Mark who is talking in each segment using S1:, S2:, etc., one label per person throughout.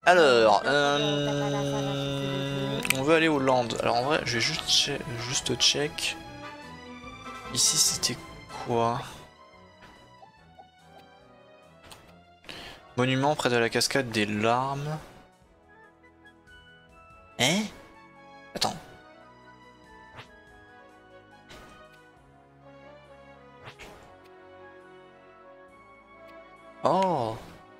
S1: Alors, on veut aller au land. Alors en vrai, je vais juste check. Ici, c'était quoi? Monument près de la cascade des larmes. Hein? Attends. Oh.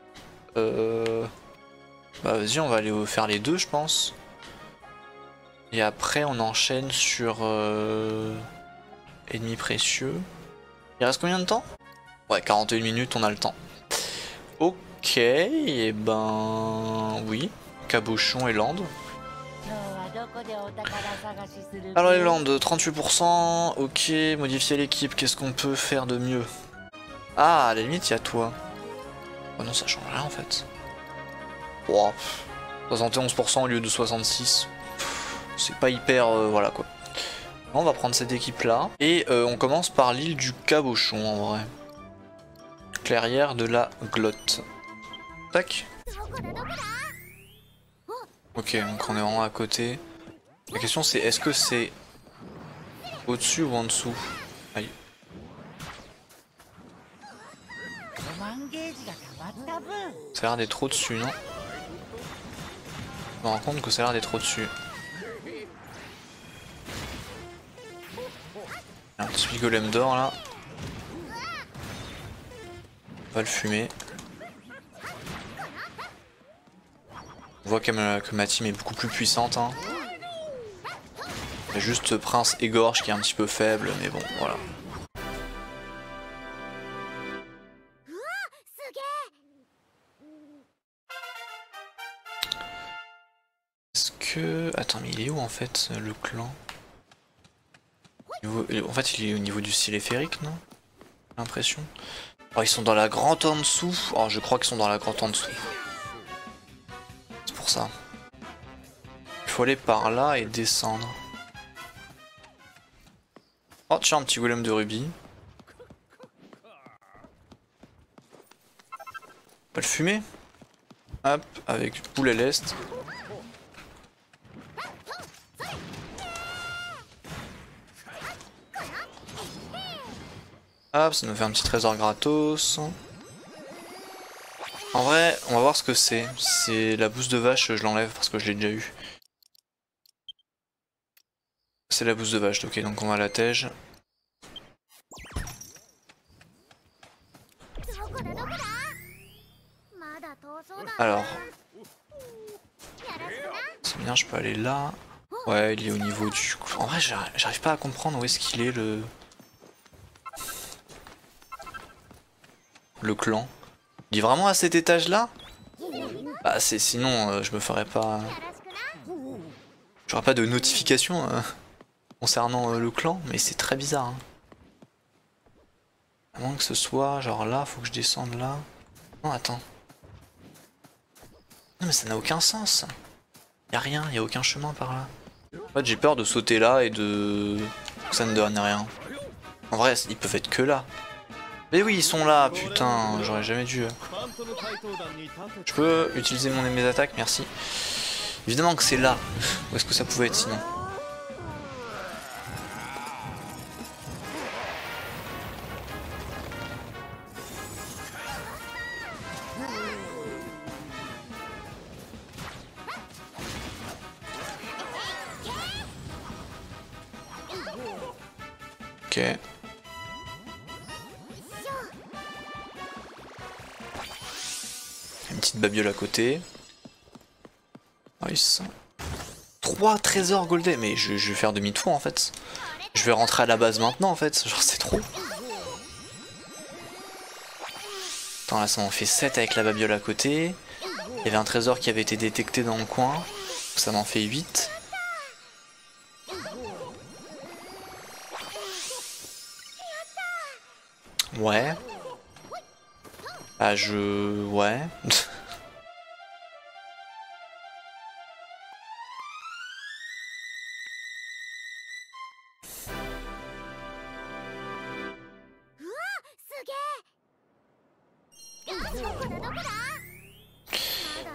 S1: Bah vas-y, on va aller faire les deux, je pense. Et après, on enchaîne sur ennemi précieux. Il reste combien de temps? Ouais, 41 minutes, on a le temps. Ok, et ben oui, cabochon et land. Alors les land, 38%, ok, modifier l'équipe, qu'est-ce qu'on peut faire de mieux? Ah, à la limite, il y a toi. Oh non, ça change rien en fait. Wow. 71% au lieu de 66. C'est pas hyper... voilà quoi. On va prendre cette équipe là. Et on commence par l'île du cabochon en vrai. Clairière de la glotte. Tac. Ok, donc on est vraiment à côté. La question c'est est-ce que c'est au-dessus ou en dessous? Aïe. Ça a l'air d'être au-dessus, non? Je me rends compte que ça a l'air d'être au-dessus. Un petit golem d'or là. On va le fumer. On voit que ma team est beaucoup plus puissante. Hein. Il y a juste Prince Égorge qui est un petit peu faible, mais bon, voilà. Est-ce que... Attends, mais il est où en fait le clan? En fait, il est au niveau du téléphérique, non? J'ai l'impression. Oh, ils sont dans la grande en dessous. Oh, je crois qu'ils sont dans la grande en dessous. C'est pour ça. Il faut aller par là et descendre. Oh, tiens, un petit golem de rubis. On va le fumer. Hop, avec poule à l'est. Hop, ça nous fait un petit trésor gratos. En vrai, on va voir ce que c'est. C'est la bouse de vache, je l'enlève parce que je l'ai déjà eu. C'est la bouse de vache, ok, donc on va la tège. Alors. C'est bien, je peux aller là. Ouais, il est au niveau du... En vrai, j'arrive pas à comprendre où est-ce qu'il est le clan. Il est vraiment à cet étage-là? Bah, sinon, je me ferais pas... J'aurais pas de notification concernant le clan, mais c'est très bizarre. Hein. À moins que ce soit, genre là, faut que je descende là. Non, attends. Non, mais ça n'a aucun sens. Y'a rien, y'a aucun chemin par là. En fait, j'ai peur de sauter là et de... Ça ne donne rien. En vrai, ils peuvent être que là. Mais oui, ils sont là, putain, j'aurais jamais dû... Je peux utiliser mes attaques, merci. Évidemment que c'est là. Où est-ce que ça pouvait être sinon? Ok. Une petite babiole à côté. Nice. 3 trésors golden. Mais je vais faire demi-tour en fait. Je vais rentrer à la base maintenant en fait. Genre c'est trop. Attends là ça m'en fait 7 avec la babiole à côté. Il y avait un trésor qui avait été détecté dans le coin. Ça m'en fait 8. Ouais. Ah ouais.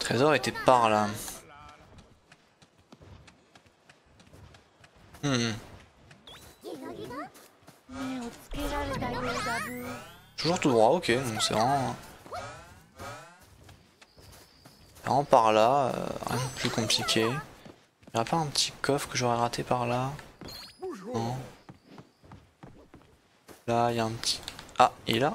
S1: trésor était par là. Toujours tout droit, ok, donc c'est vraiment par là, rien de plus compliqué. Il n'y a pas un petit coffre que j'aurais raté par là? Non. Là, il y a un petit... Ah, il est là?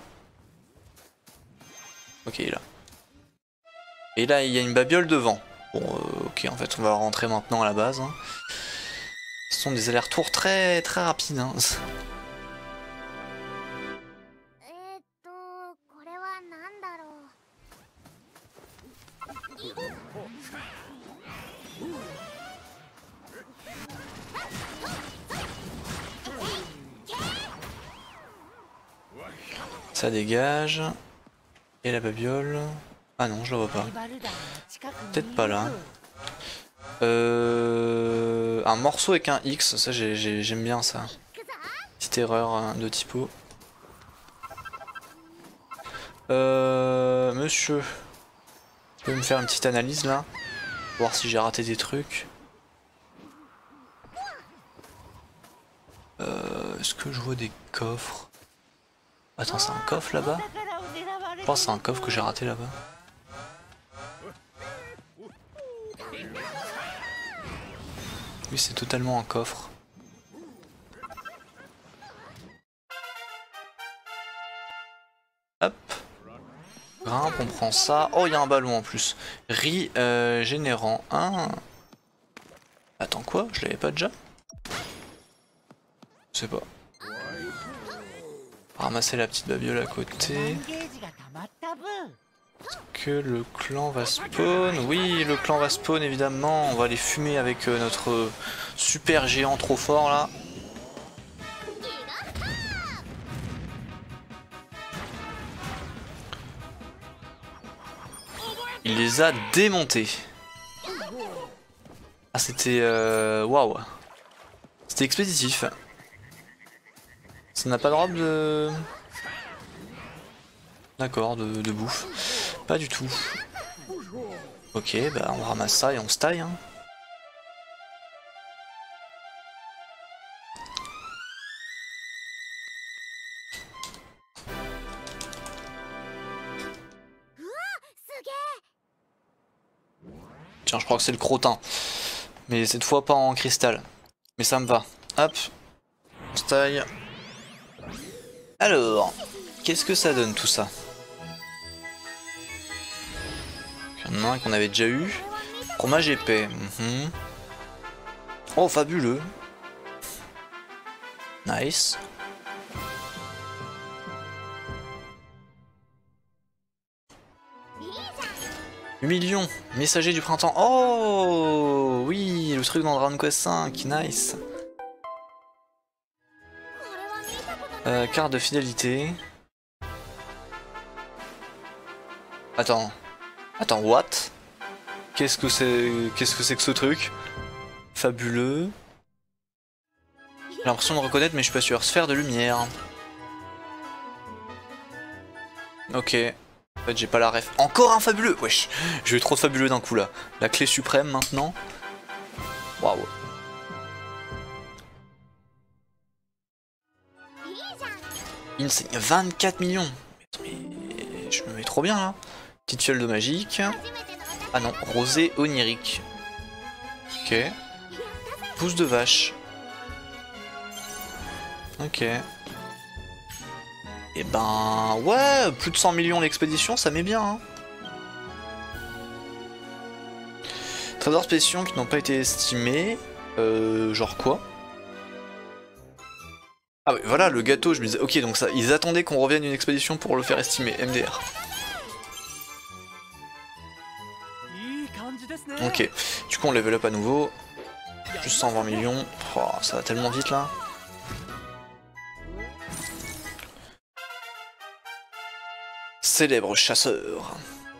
S1: Ok, il est là. Et là, il y a une babiole devant. Bon, ok, en fait, on va rentrer maintenant à la base. Hein. Ce sont des allers-retours très rapides. Hein. Ça dégage. Et la babiole... Ah non, je la vois pas. Peut-être pas là. Un morceau avec un X, ça j'aime bien ça. Petite erreur de typo. Monsieur, tu peux me faire une petite analyse là? Voir si j'ai raté des trucs. Est-ce que je vois des coffres? Attends, c'est un coffre là-bas? Je pense que c'est un coffre que j'ai raté là-bas. Oui, c'est totalement un coffre. Hop. Grimpe, on prend ça. Oh, il y a un ballon en plus. Riz générant 1. Attends, quoi? Je l'avais pas déjà? Je sais pas. Ramasser la petite babiole à côté. Est-ce que le clan va spawn? Oui, le clan va spawn évidemment. On va les fumer avec notre super géant trop fort là. Il les a démontés. Ah, c'était... Waouh. C'était expéditif. Ça n'a pas de robe de... D'accord, de bouffe. Pas du tout. Ok, bah on ramasse ça et on se taille. Hein. Tiens, je crois que c'est le crottin. Mais cette fois pas en cristal. Mais ça me va. Hop. On se taille. Alors, qu'est-ce que ça donne tout ça? Il y en a un qu'on avait déjà eu. Fromage épais. Oh, fabuleux. Nice. Millions. Messager du printemps. Oh oui, le truc dans Dragon Quest 5. Nice. Carte de fidélité. Attends, what? Qu'est-ce que c'est que ce truc? Fabuleux. J'ai l'impression de reconnaître, mais je suis pas sûr. Sphère de lumière. Ok. En fait, j'ai pas la ref. Encore un fabuleux. Wesh, j'ai eu trop de fabuleux d'un coup là. La clé suprême maintenant. Waouh. Insane, 24 millions. Mais je me mets trop bien là. Petite fiole de magique. Ah non, rosé onirique. Ok. Pouce de vache. Ok. Et ben ouais, plus de 100 millions l'expédition, ça met bien. Hein. Trésors spéciaux qui n'ont pas été estimés. Genre quoi? Ah oui, voilà, le gâteau, je me disais, ok, donc ça, ils attendaient qu'on revienne une expédition pour le faire estimer, MDR. Ok, du coup on level up à nouveau. Juste 120 millions, oh, ça va tellement vite là. Célèbre chasseur.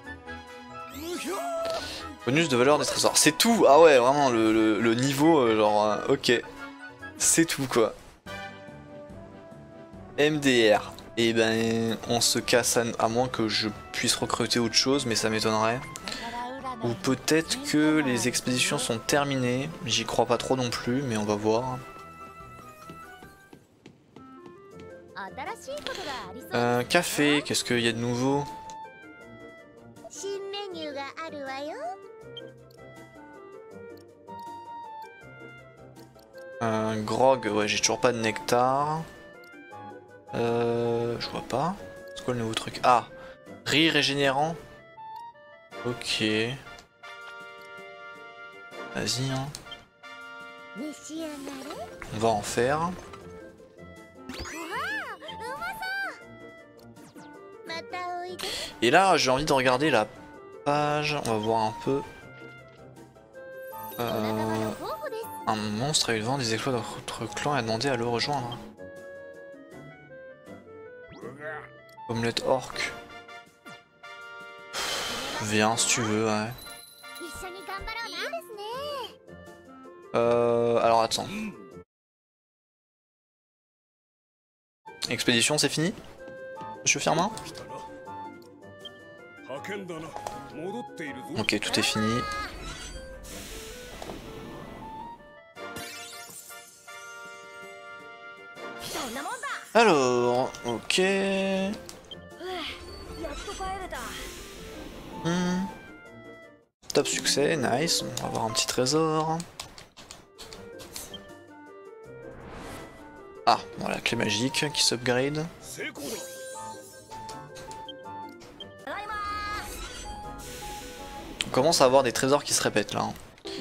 S1: Bonus de valeur des trésors, c'est tout. Ah ouais, vraiment, le niveau, genre, ok. C'est tout quoi. MDR. Et ben on se casse à moins que je puisse recruter autre chose, mais ça m'étonnerait. Ou peut-être que les expéditions sont terminées. J'y crois pas trop non plus, mais on va voir. Café, qu'est-ce qu'il y a de nouveau? Grog, ouais, j'ai toujours pas de nectar. Je vois pas. C'est quoi le nouveau truc? Ah, riz régénérant. Ok. Vas-y, hein. On va en faire. Et là, j'ai envie de regarder la page. On va voir un peu. Un monstre a eu le vent des exploits de notre clan et a demandé à le rejoindre. Omelette orc. Viens si tu veux, ouais. Alors attends. Expédition, c'est fini? Monsieur Firmin? Ok, tout est fini. Alors, ok. Top succès, nice. On va avoir un petit trésor. Ah, voilà, clé magique qui s'upgrade. On commence à avoir des trésors qui se répètent là. Hein.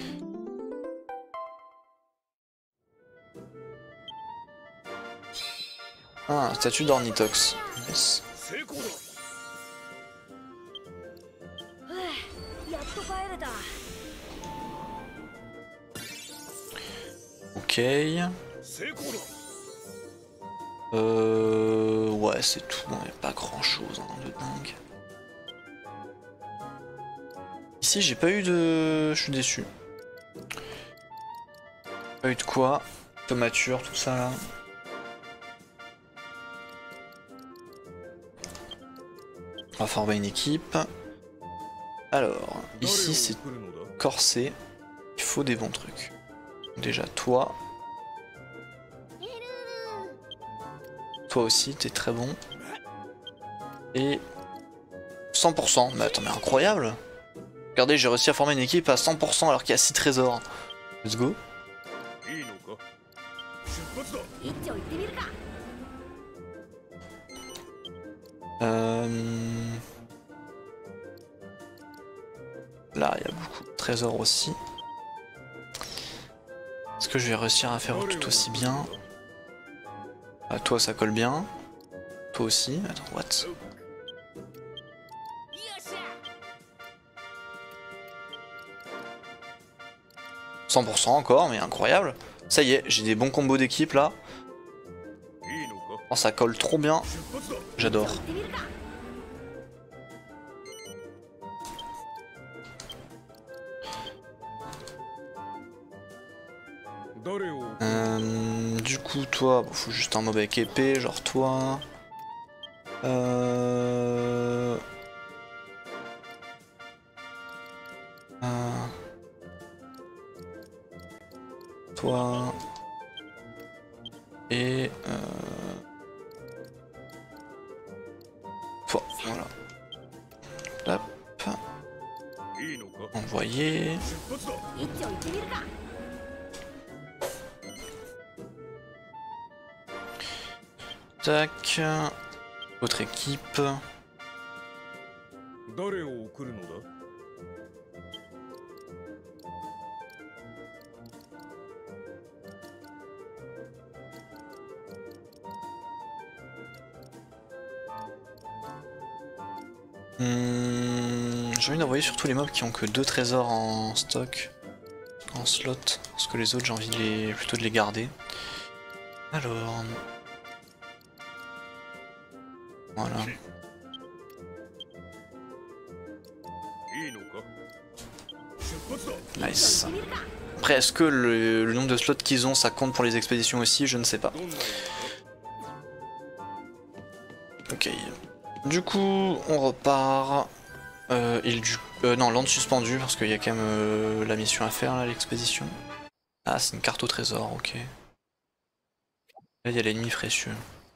S1: Ah, un statue d'ornithox. Nice. Ok. Ouais, c'est tout. Il n'y a pas grand chose hein, de dingue. Ici, j'ai pas eu de. Je suis déçu. Pas eu de quoi. Tomature, tout ça là. On va former une équipe. Alors, ici c'est corsé. Il faut des bons trucs. Déjà toi. Toi aussi, t'es très bon. Et 100%. Mais attends, mais incroyable. Regardez, j'ai réussi à former une équipe à 100% alors qu'il y a 6 trésors. Let's go. Là, il y a beaucoup de trésors aussi. Est-ce que je vais réussir à faire tout aussi bien? Ah, toi, ça colle bien. Toi aussi. Attends, what? « 100% encore, mais incroyable. Ça y est, j'ai des bons combos d'équipe là. Oh, ça colle trop bien. J'adore. Du coup, toi, bon, faut juste un mob avec épée, genre toi. Toi. Et toi, voilà. Hop. Envoyer. Tac. Autre équipe. J'ai envie d'envoyer surtout les mobs qui ont que 2 trésors en stock, en slot, parce que les autres j'ai envie de plutôt de les garder. Alors... Voilà. Nice. Après, est-ce que le nombre de slots qu'ils ont, ça compte pour les expéditions aussi? Je ne sais pas. Ok. Du coup, on repart. Île du Non, lande suspendue, parce qu'il y a quand même la mission à faire, là, l'expédition. Ah, c'est une carte au trésor, ok. Là, il y a l'ennemi précieux.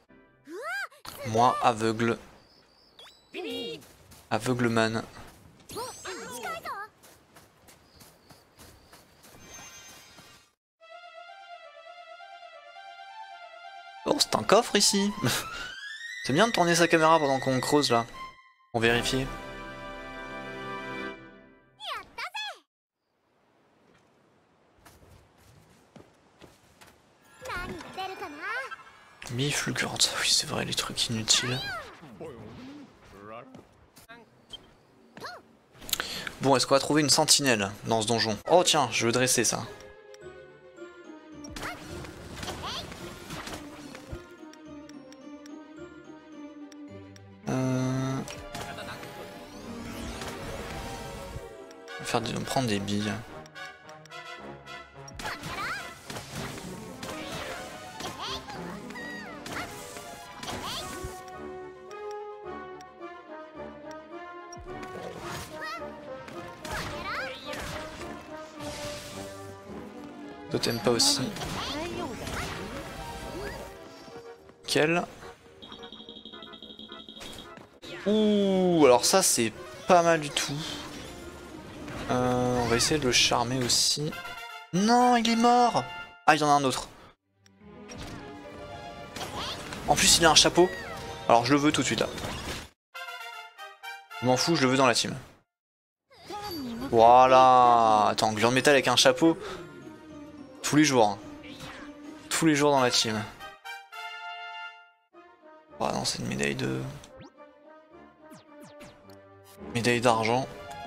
S1: Moi, aveugle. Aveugleman. Oh, c'est un coffre ici. C'est bien de tourner sa caméra pendant qu'on creuse là. Pour vérifier. Mi-fulgurante, oui c'est vrai les trucs inutiles. Bon, est-ce qu'on va trouver une sentinelle dans ce donjon? Oh tiens, je veux dresser ça. On va prendre des billes. Totem pas aussi. Quel? Ouh, alors ça c'est pas mal du tout. On va essayer de le charmer aussi. Non, il est mort. Ah, il y en a un autre. En plus, il a un chapeau. Alors je le veux tout de suite là. Je m'en fous, je le veux dans la team. Voilà. Attends, gland de métal avec un chapeau. Tous les jours. Hein. Tous les jours dans la team. Ah non, c'est une médaille de... Médaille d'argent.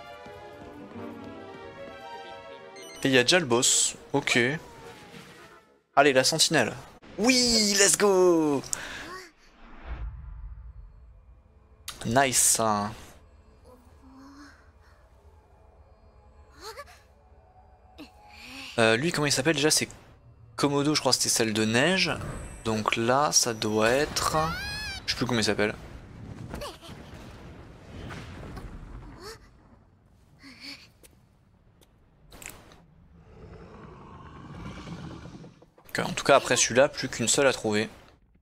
S1: Et il y a déjà le boss. Ok. Allez, la sentinelle. Oui, let's go. Nice. Lui, comment il s'appelle déjà? C'est Komodo, je crois que c'était celle de neige. Donc là, ça doit être... Je sais plus comment il s'appelle. En tout cas, après celui-là, plus qu'une seule à trouver.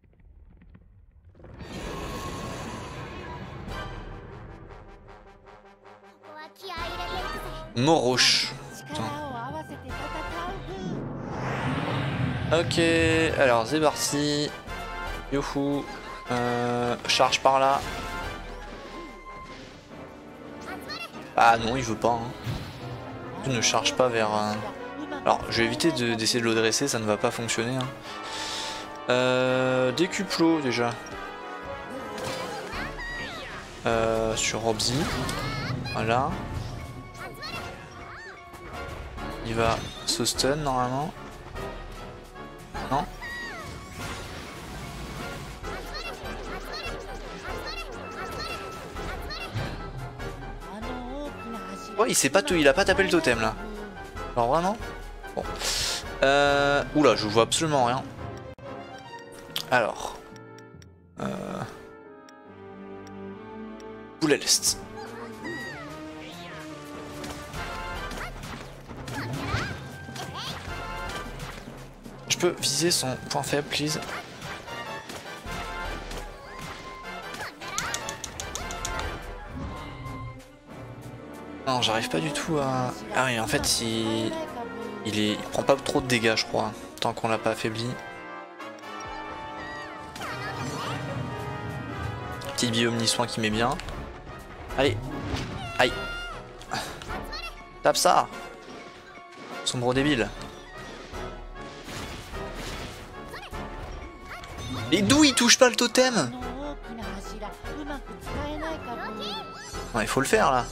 S1: Moroche. Ok, alors c'est parti. Youhou. Charge par là. Ah non, il veut pas. Hein. Il ne charge pas vers... Alors, je vais éviter d'essayer de le dresser, ça ne va pas fonctionner. Hein. Décuplot déjà. Sur Robsy. Voilà. Il va se stun normalement. Non? Ouais, il a pas tapé le totem là. Alors vraiment? Bon. Oula, je vois absolument rien. Alors. Boule à l'est. Je peux viser son point faible, please. Non, j'arrive pas du tout à... Ah oui, en fait, il prend pas trop de dégâts, je crois, tant qu'on l'a pas affaibli. Petite bille omni-soin qui met bien. Allez. Aïe. Tape ça. Sombre débile. Et d'où il touche pas le totem? Ouais, il faut le faire là.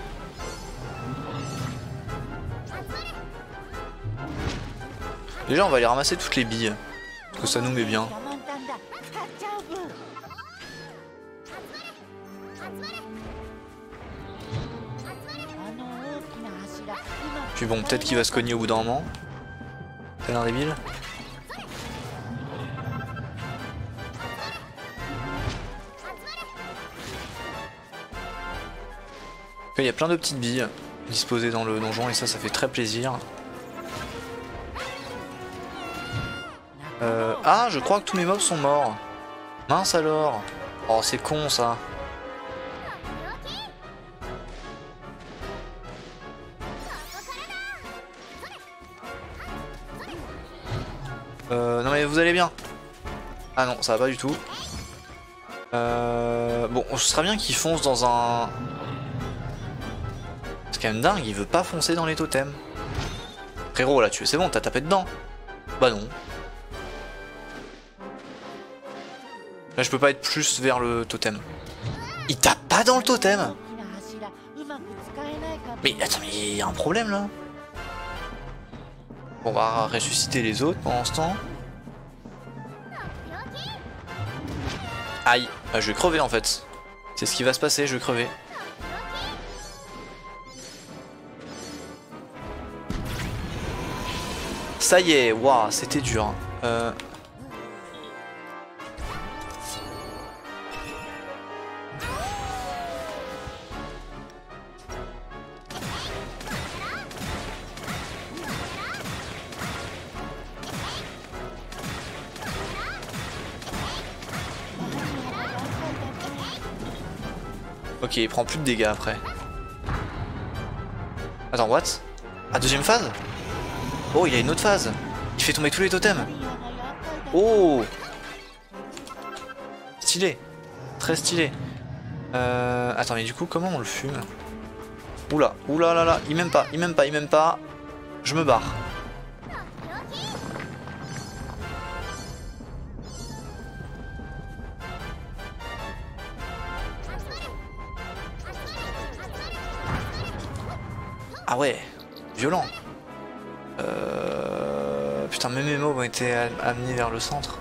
S1: Déjà on va aller ramasser toutes les billes. Parce que ça nous met bien. Puis bon, peut-être qu'il va se cogner au bout d'un moment. C'est l'un débile. Il y a plein de petites billes disposées dans le donjon et ça fait très plaisir. Ah, je crois que tous mes mobs sont morts. Mince alors. Oh, c'est con ça. Non mais vous allez bien. Ah non, ça va pas du tout. Bon, ce serait bien qu'il fonce dans un... C'est quand même dingue, il veut pas foncer dans les totems. Frérot, là, c'est bon, t'as tapé dedans. Bah non. Là, je peux pas être plus vers le totem. Il tape pas dans le totem. Mais attends, mais il y a un problème là. On va ressusciter les autres pendant ce temps. Aïe, je vais crever en fait. C'est ce qui va se passer, je vais crever. Ça y est, waouh, c'était dur. Ok, il prend plus de dégâts après. Attends, what? Ah, deuxième phase? Oh, il a une autre phase. Il fait tomber tous les totems. Oh! Stylé. Très stylé. Attends, mais du coup, comment on le fume? Oula, oula là là, il m'aime pas, il m'aime pas, il m'aime pas. Je me barre. Ah ouais, violent. Putain, même mes mobs ont été amenés vers le centre.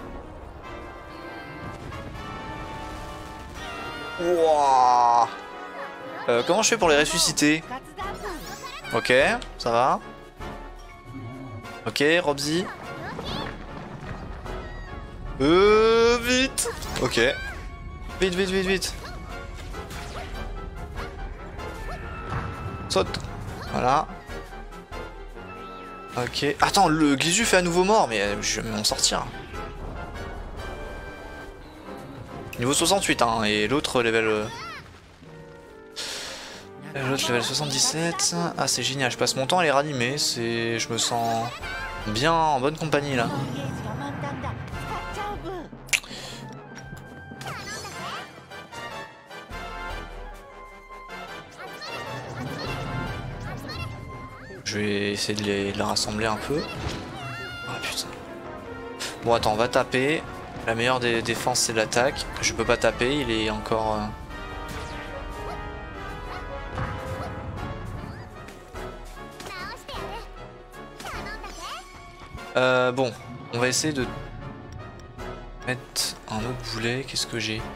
S1: Wouah. Comment je fais pour les ressusciter? Ok, ça va. Ok, Robsy. Vite. Ok. Vite, vite, vite, vite. Saute. Voilà. Ok. Attends, le Glisu fait à nouveau mort, mais je vais m'en sortir. Niveau 68, hein, et l'autre level... L'autre level 77. Ah, c'est génial, je passe mon temps à les ranimer, c'est... Je me sens bien en bonne compagnie, là. Je vais essayer de les rassembler un peu. Ah putain. Bon attends, on va taper. La meilleure des défenses c'est l'attaque. Je peux pas taper, il est encore... Bon, on va essayer de mettre un autre boulet. Qu'est-ce que j'ai?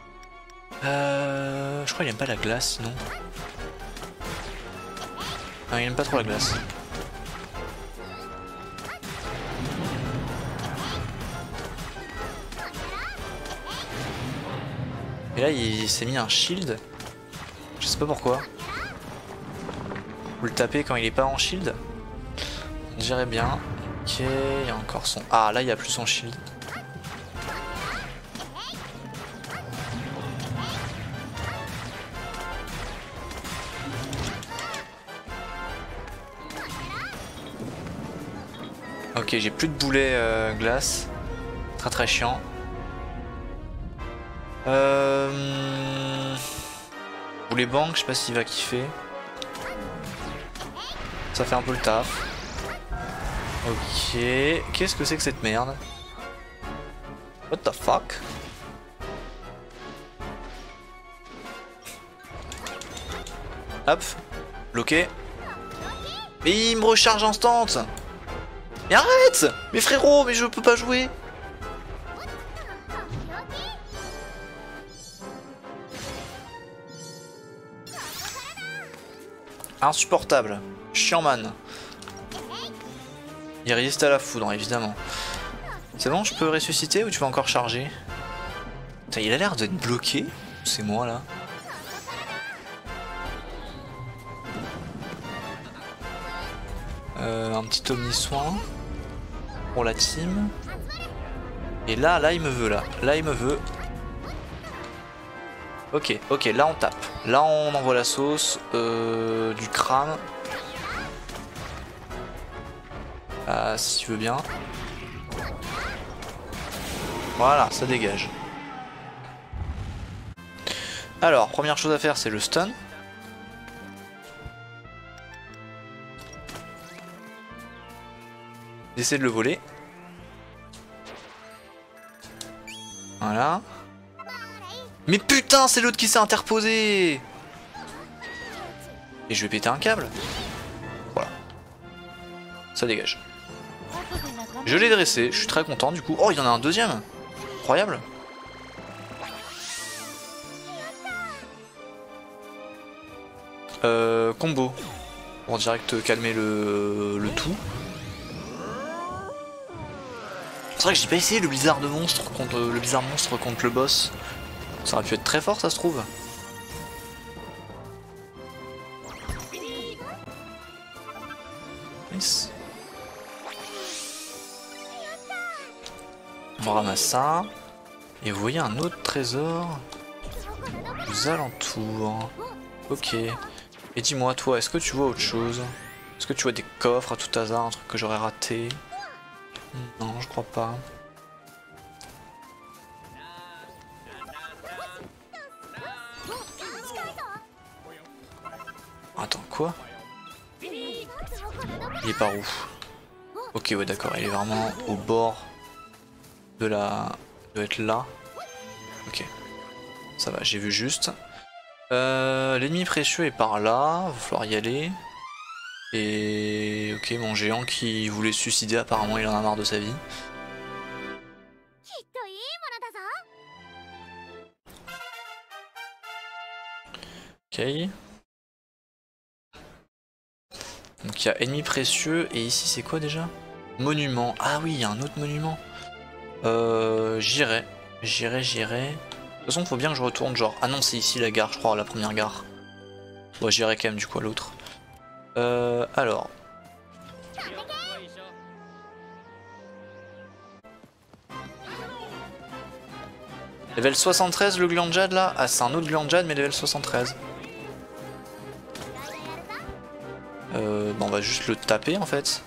S1: Je crois qu'il aime pas la glace sinon. Non, il aime pas trop la glace. Et là, il s'est mis un shield. Je sais pas pourquoi. Faut le taper quand il est pas en shield. On dirait bien. Ok, il y a encore son... Ah, là, il y a plus son shield. Ok, j'ai plus de boulets glace. Très très chiant. Boulet banque, je sais pas s'il va kiffer. Ça fait un peu le taf. Ok, qu'est-ce que c'est que cette merde? What the fuck? Hop, bloqué. Mais il me recharge instant. Mais arrête! Mais frérot, mais je peux pas jouer! Insupportable. Chiant man. Il résiste à la foudre, évidemment. C'est bon, je peux ressusciter ou tu vas encore charger? Putain, il a l'air d'être bloqué. C'est moi là. Un petit omni-soin pour la team. Et là il me veut là. Là il me veut. Ok, là on tape. Là on envoie la sauce. Du crâne. Ah, si tu veux bien. Voilà, ça dégage. Alors, première chose à faire, c'est le stun. J'essaie de le voler. Voilà. Mais putain, c'est l'autre qui s'est interposé. Et je vais péter un câble. Voilà. Ça dégage. Je l'ai dressé, je suis très content du coup. Oh, il y en a un deuxième. Incroyable. Combo. Pour direct calmer le tout. C'est vrai que j'ai pas essayé le blizzard de monstre contre le blizzard monstre contre le boss. Ça aurait pu être très fort, ça se trouve. Nice. On ramasse ça. Et vous voyez un autre trésor aux alentours. Ok. Et dis-moi, toi, est-ce que tu vois autre chose? Est-ce que tu vois des coffres à tout hasard, un truc que j'aurais raté? Non, je crois pas. Attends, quoi? Il est par où? Ok, ouais, d'accord, il est vraiment au bord de la... Il doit être là. Ok. Ça va, j'ai vu juste. L'ennemi précieux est par là, va falloir y aller. Et ok, mon géant qui voulait se suicider, apparemment il en a marre de sa vie. Ok. Donc il y a ennemi précieux et ici c'est quoi déjà? Monument. Ah oui, il y a un autre monument. J'irai. De toute façon, faut bien que je retourne genre... Ah non, c'est ici la gare, je crois, la première gare. Bon, j'irai quand même du coup à l'autre. Alors... Level 73 le gland jade là? Ah, c'est un autre gland jade mais level 73. Bon, on va juste le taper en fait.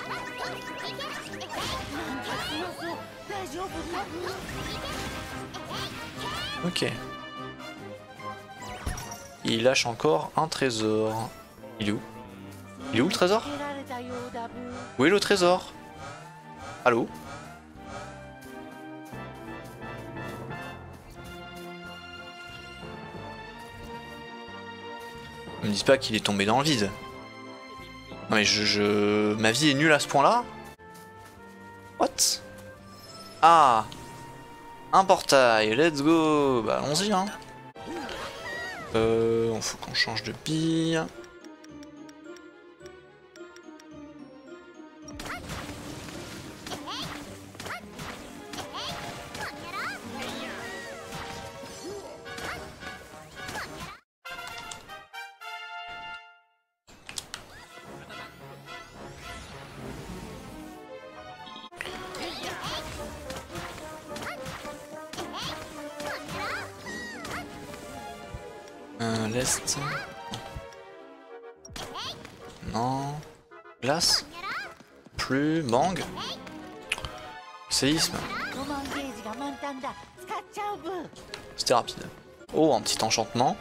S1: Ok. Il lâche encore un trésor. Il est où? Il est où le trésor? Où est le trésor? Allô? Ne me dis pas qu'il est tombé dans le vide. Non mais ma vie est nulle à ce point là? What? Ah! Un portail, let's go! Bah allons-y hein! Faut qu'on change de bille. L'est. Non. Glace. Plus. Bang. Séisme. C'était rapide. Oh, un petit enchantement.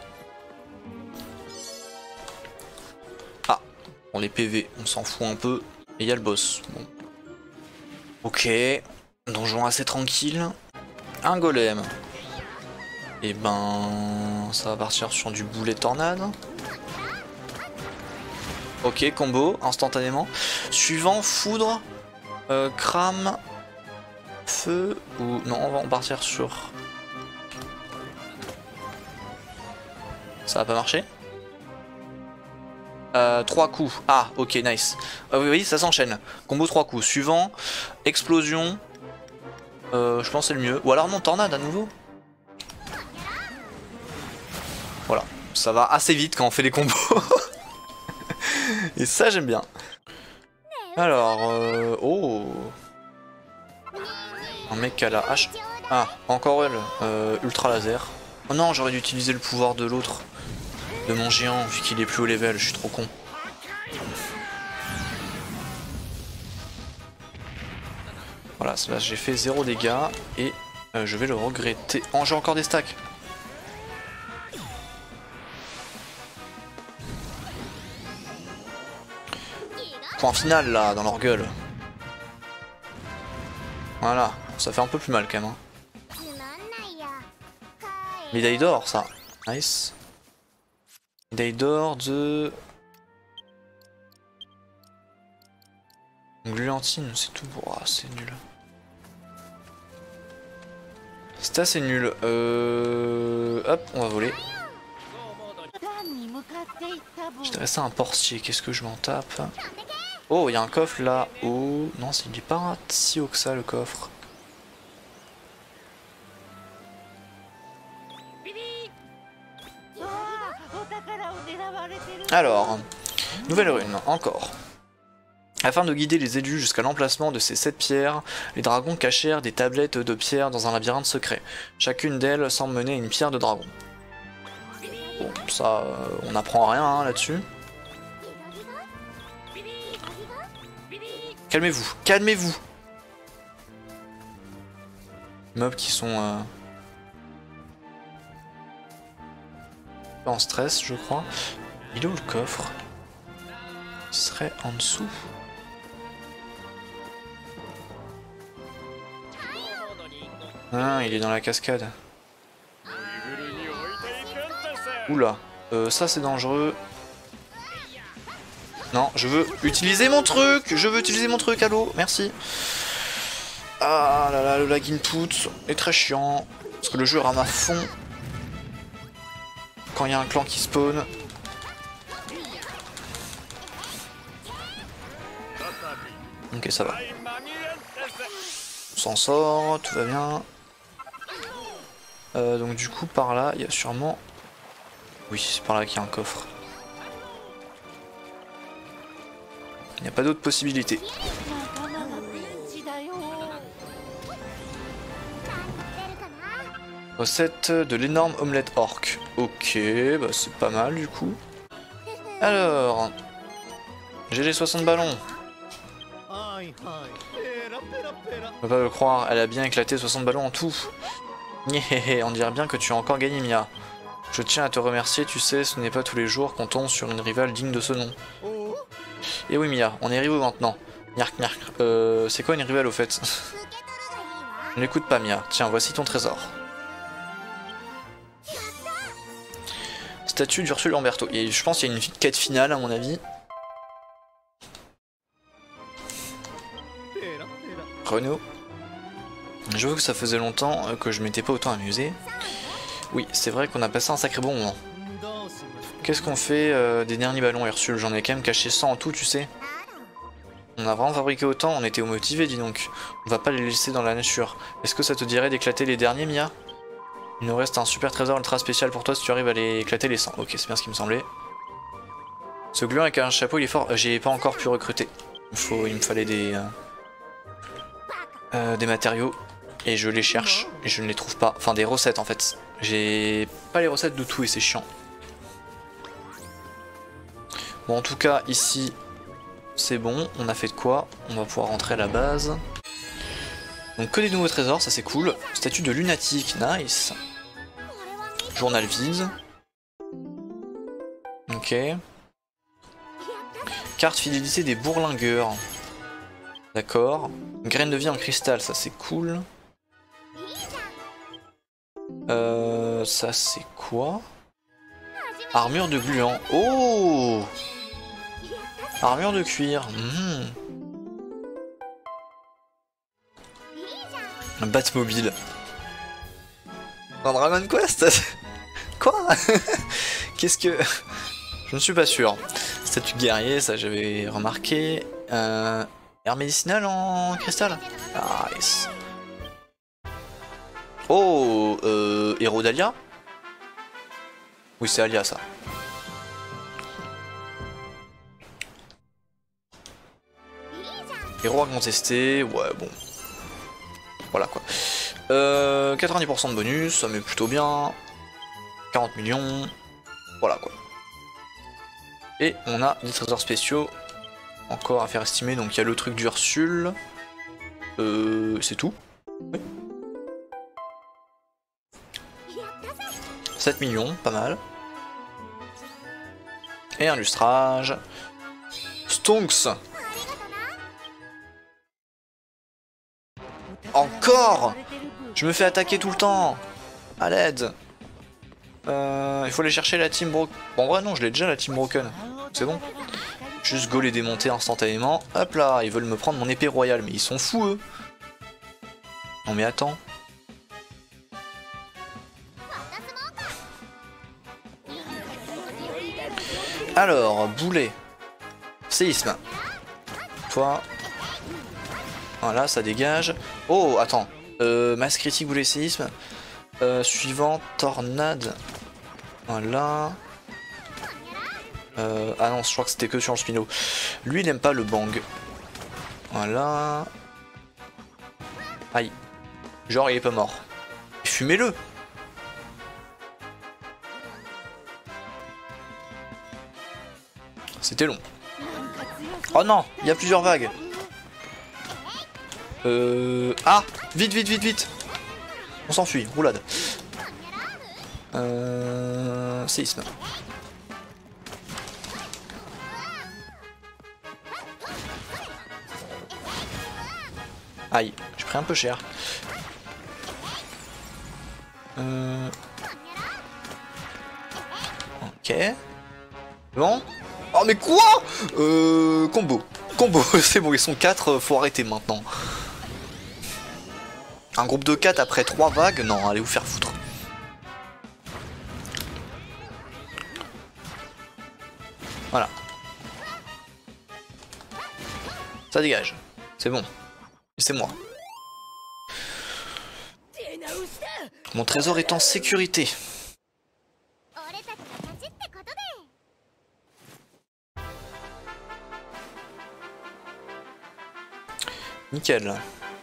S1: Ah. Bon, les PV, on s'en fout un peu. Et il y a le boss. Bon. Ok. Donjon assez tranquille. Un golem. Et ben... ça va partir sur du boulet tornade. Ok, combo, instantanément. Suivant, foudre, crame, feu, ou... Non, on va en partir sur... Ça va pas marcher? 3 coups. Ah, ok, nice. Oui, ça s'enchaîne. Combo 3 coups. Suivant, explosion. Je pense que c'est le mieux. Ou alors non, tornade à nouveau. Voilà, ça va assez vite quand on fait les combos. Et ça j'aime bien. Alors, oh, un mec à la hache. Ah, encore elle, ultra laser. Oh non, j'aurais dû utiliser le pouvoir de l'autre, de mon géant, vu qu'il est plus haut level, je suis trop con. Voilà, là j'ai fait 0 dégâts et je vais le regretter. Oh, j'ai encore des stacks. Point final là, dans leur gueule. Voilà, ça fait un peu plus mal quand même. Hein. Médaille d'or ça, nice. Médaille d'or de... Gluantine, c'est tout. Oh, c'est nul. C'est assez nul. Hop, on va voler. J'ai resté un portier, qu'est-ce que je m'en tape? Oh, il y a un coffre là. Oh, non, il est pas si haut que ça le coffre. Alors, nouvelle rune, encore. Afin de guider les élus jusqu'à l'emplacement de ces 7 pierres, les dragons cachèrent des tablettes de pierre dans un labyrinthe secret. Chacune d'elles semble mener à une pierre de dragon. Bon, ça, on n'apprend rien hein, là-dessus. Calmez-vous, calmez-vous. Mobs qui sont en stress, je crois. Il est où le coffre? Il serait en dessous. Ah, il est dans la cascade. Oula, ça c'est dangereux. Non, je veux utiliser mon truc. Je veux utiliser mon truc, allô, merci. Ah là là, le lag input est très chiant. Parce que le jeu rame à fond quand il y a un clan qui spawn. Ok, ça va. On s'en sort, tout va bien. Donc du coup, par là, il y a sûrement... Oui, c'est par là qu'il y a un coffre. Il n'y a pas d'autre possibilité. Recette de l'énorme omelette orc. Ok, bah c'est pas mal du coup. Alors... J'ai les 60 ballons. Je peux pas le croire, elle a bien éclaté 60 ballons en tout. On dirait bien que tu as encore gagné, Mia. Je tiens à te remercier, tu sais, ce n'est pas tous les jours qu'on tombe sur une rivale digne de ce nom. Et oui, Mia, on est rivaux maintenant. Nyark nyark. C'est quoi une rivale au fait? Ne l'écoute pas, Mia. Tiens, voici ton trésor. Statue d'Ursule Lamberto. Et je pense qu'il y a une quête finale, à mon avis. Renaud. Je vois que ça faisait longtemps que je m'étais pas autant amusé. Oui, c'est vrai qu'on a passé un sacré bon moment. Qu'est-ce qu'on fait des derniers ballons, Ursule? J'en ai quand même caché 100 en tout, tu sais. On a vraiment fabriqué autant, on était motivés, dis donc. On va pas les laisser dans la nature. Est-ce que ça te dirait d'éclater les derniers, Mia? Il nous reste un super trésor ultra spécial pour toi si tu arrives à les éclater les 100. Ok, c'est bien ce qui me semblait. Ce gluant avec un chapeau, il est fort. J'ai pas encore pu recruter. Il me fallait des matériaux. Et je les cherche. Et je ne les trouve pas. Enfin, des recettes en fait. J'ai pas les recettes de tout et c'est chiant. Bon, en tout cas, ici, c'est bon. On a fait de quoi? On va pouvoir rentrer à la base. Donc, que des nouveaux trésors, ça c'est cool. Statue de lunatique, nice. Journal vide. Ok. Carte fidélité des bourlingueurs. D'accord. Graine de vie en cristal, ça c'est cool. Ça c'est quoi? Armure de gluant. Oh! Armure de cuir. Batmobile. Dans Dragon Quest? Quoi? Qu'est-ce que... Je ne suis pas sûr. Statue de guerrier, ça j'avais remarqué. Air médicinal en cristal? Nice. Oh, héros d'Alia? Oui, c'est Alia ça. Héros à contester, ouais bon. Voilà quoi. 90% de bonus, ça met plutôt bien. 40 millions. Voilà quoi. Et on a des trésors spéciaux. Encore à faire estimer, donc il y a le truc d'Ursule. C'est tout. Oui. 7 millions, pas mal. Et un lustrage. Stonks. Encore. Je me fais attaquer tout le temps. À l'aide. Il faut aller chercher la team broken. Bon, en vrai, non, je l'ai déjà la team broken. C'est bon. Juste go les démonter instantanément. Hop là, ils veulent me prendre mon épée royale, mais ils sont fous eux. Non mais attends. Alors, boulet. Séisme. Toi. Voilà, ça dégage. Oh, attends. Masse critique, boulet, séisme. Suivant, tornade. Voilà. Ah non, je crois que c'était que sur le Spino. Lui, il n'aime pas le bang. Voilà. Aïe. Genre, il est pas mort. Fumez-le. C'était long. Oh non, il y a plusieurs vagues. Ah, vite, vite, vite, vite. On s'enfuit, roulade. Séisme. Aïe, j'ai pris un peu cher. Ok. Bon. Oh mais quoi? Combo. Combo, c'est bon, ils sont 4, faut arrêter maintenant. Un groupe de 4 après 3 vagues? Non, allez vous faire foutre. Voilà. Ça dégage. C'est bon. C'est moi. Mon trésor est en sécurité. Nickel.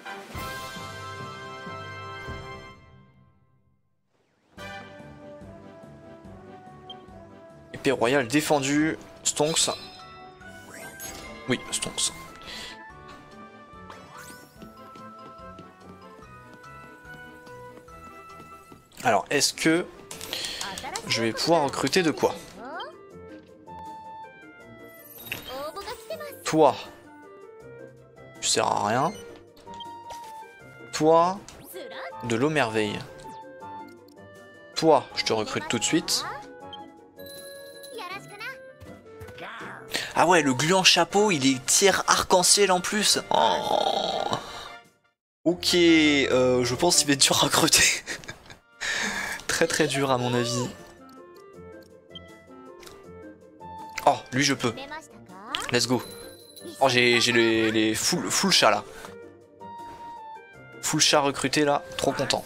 S1: Épée royale défendue. Stonks. Oui, Stonks. Alors, est-ce que je vais pouvoir recruter de quoi? Toi, tu sers à rien. Toi, de l'eau merveille. Toi, je te recrute tout de suite. Ah ouais, le gluant chapeau, il est tiers arc-en-ciel en plus. Oh. Ok, je pense qu'il va être dur à recruter. Très très dur à mon avis. Oh, lui je peux. Let's go. Oh, j'ai les full chat là. Full chat recruté là, trop content.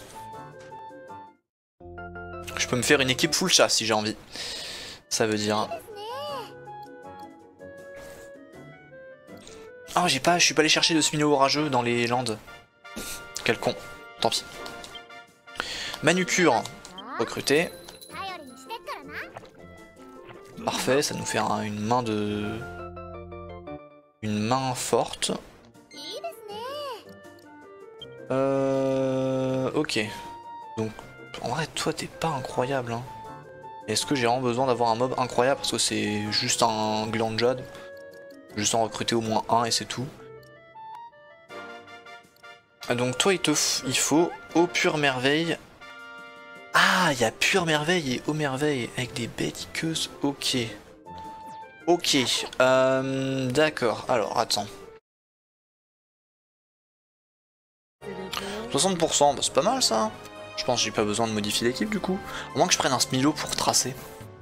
S1: Je peux me faire une équipe full chat si j'ai envie. Ça veut dire... Oh, je suis pas allé chercher de Smino orageux dans les landes. Quel con. Tant pis. Manucure. Recruté. Parfait, ça nous fait une main de... Une main forte. Ok. Donc, en vrai, toi, t'es pas incroyable. Hein. Est-ce que j'ai vraiment besoin d'avoir un mob incroyable? Parce que c'est juste un gland jade. Juste en recruter au moins un et c'est tout. Donc toi, il faut eau pure merveille. Ah, il y a pure merveille et eau merveille avec des belliqueuses. Ok. Ok. D'accord. Alors, attends. 60%, bah, c'est pas mal ça. Je pense que j'ai pas besoin de modifier l'équipe du coup. Au moins que je prenne un Smilo pour tracer.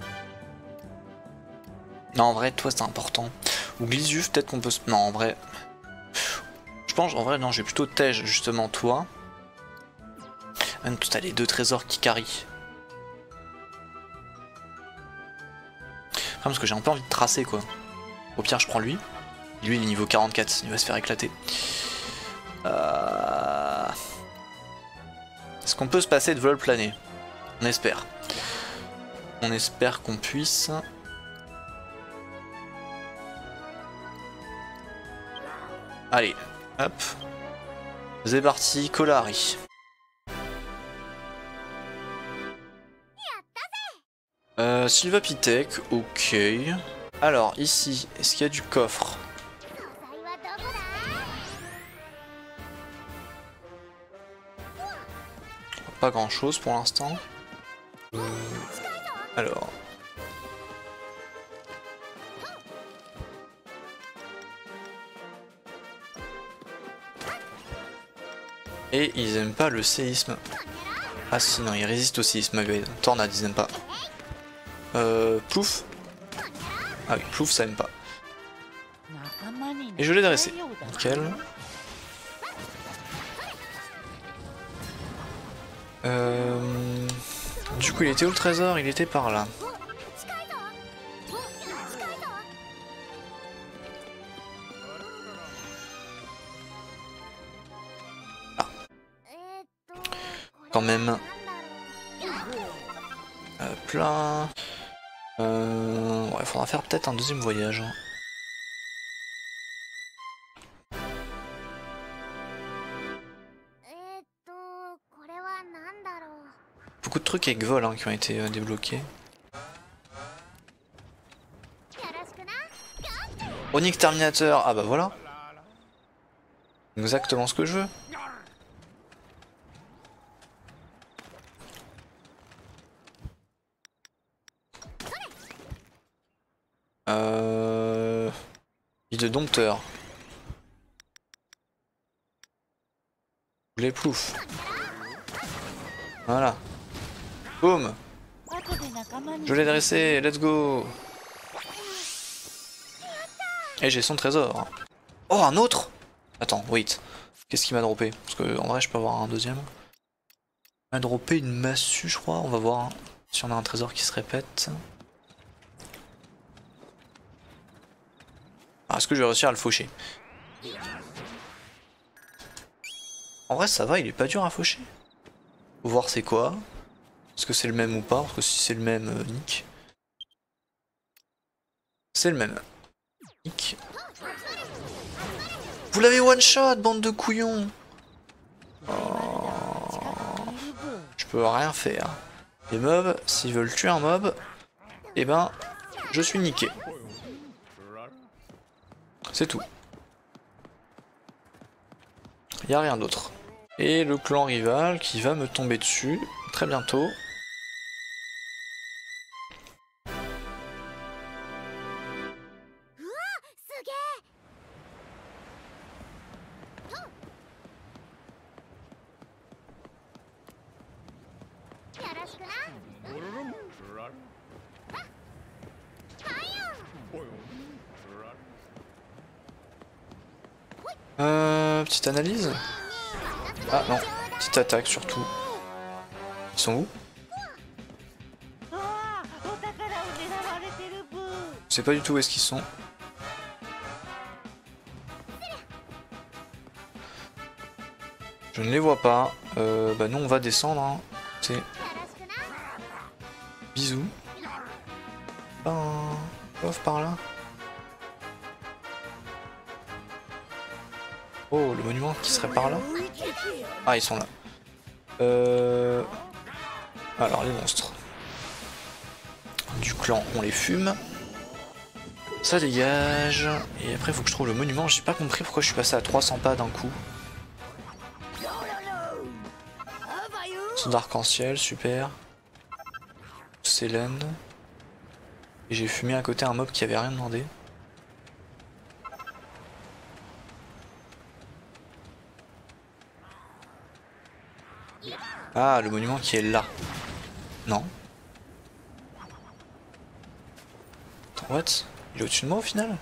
S1: Non, en vrai, toi c'est important. Ou Glisuf, peut-être qu'on peut... Non, en vrai... Je pense, en vrai, non, j'ai plutôt Tej, justement, toi. Même tout à les deux trésors qui carry. Parce que j'ai un peu envie de tracer, quoi. Au pire, je prends lui. Lui il est niveau 44, il va se faire éclater. Est-ce qu'on peut se passer de vol plané? On espère. On espère qu'on puisse. Allez, hop. C'est parti, Kolari. Sylvapithèque, ok. Alors, ici, est-ce qu'il y a du coffre? Pas grand chose pour l'instant. Alors. Et ils aiment pas le séisme. Ah si, non, ils résistent au séisme, Tornade, ils aiment pas. Plouf. Ah oui, Plouf, ça aime pas. Et je l'ai dressé. Nickel. Du coup, il était où le trésor? Il était par là. Ah. Quand même. Plein. Ouais, faudra faire peut-être un deuxième voyage. Beaucoup de trucs avec vol qui ont été débloqués. Onyx Terminator, ah bah voilà. Exactement ce que je veux. De dompteur. Les ploufs. Voilà. Boum. Je l'ai dressé, let's go. Et j'ai son trésor. Oh, un autre. Attends, wait. Qu'est-ce qu'il m'a droppé? Parce que en vrai je peux avoir un deuxième. Il m'a droppé une massue je crois, on va voir si on a un trésor qui se répète. Ah, est-ce que je vais réussir à le faucher? En vrai ça va, il est pas dur à faucher. Faut voir c'est quoi. Est-ce que c'est le même ou pas? Parce que si c'est le même, nick. C'est le même. Nick. Vous l'avez one shot, bande de couillons. Oh. Je peux rien faire. Les mobs, s'ils veulent tuer un mob, eh ben, je suis niqué. C'est tout. Y a rien d'autre. Et le clan rival qui va me tomber dessus très bientôt. Petite analyse. Ah non, petite attaque surtout. Ils sont où? Je sais pas du tout où est-ce qu'ils sont. Je ne les vois pas. Bah nous on va descendre. Hein. C'est... Bisous. Pas un coffre par là. Oh, le monument qui serait par là. Ah, ils sont là. Alors, les monstres. Du clan, on les fume. Ça dégage. Et après, il faut que je trouve le monument. J'ai pas compris pourquoi je suis passé à 300 pas d'un coup. Son d'arc-en-ciel, super. Célène. Et j'ai fumé à côté un mob qui avait rien demandé. Ah, le monument qui est là. Non. Attends, what? Il est au-dessus de moi au final?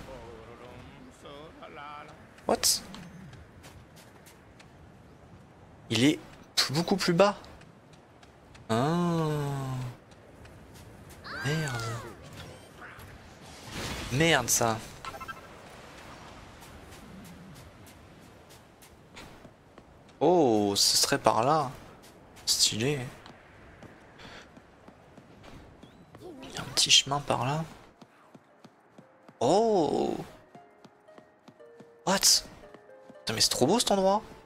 S1: What? Il est beaucoup plus bas. Ah. Merde. Merde ça. Oh, ce serait par là. Stylé. Il y a un petit chemin par là. Oh! What? Putain, mais c'est trop beau cet endroit.